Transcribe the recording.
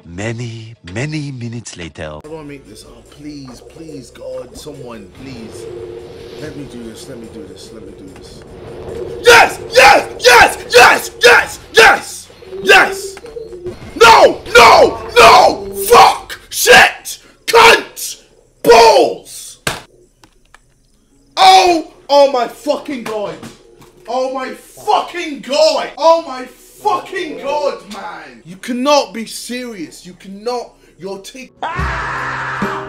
Many minutes later. How do I make this? Oh, please, please, God, someone, please. Let me do this, let me do this, let me do this. Yes! Yes! Yes! Yes! Yes! Yes! Yes! No! No! No! Fuck! Shit! Cunt! Balls! Oh! Oh my fucking God! Oh my fucking God! Oh my fucking God, man! You cannot be serious. You cannot. You're taking...